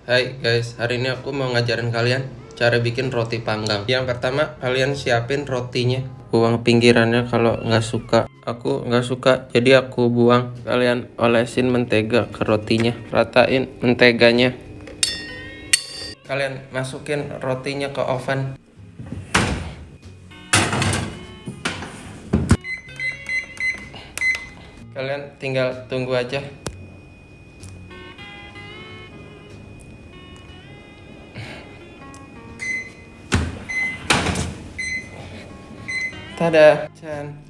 Hai guys, hari ini aku mau ngajarin kalian cara bikin roti panggang. Yang pertama, kalian siapin rotinya. Buang pinggirannya kalau nggak suka. Aku nggak suka, jadi aku buang. Kalian olesin mentega ke rotinya. Ratain menteganya. Kalian masukin rotinya ke oven. Kalian tinggal tunggu aja. Tada, Chan.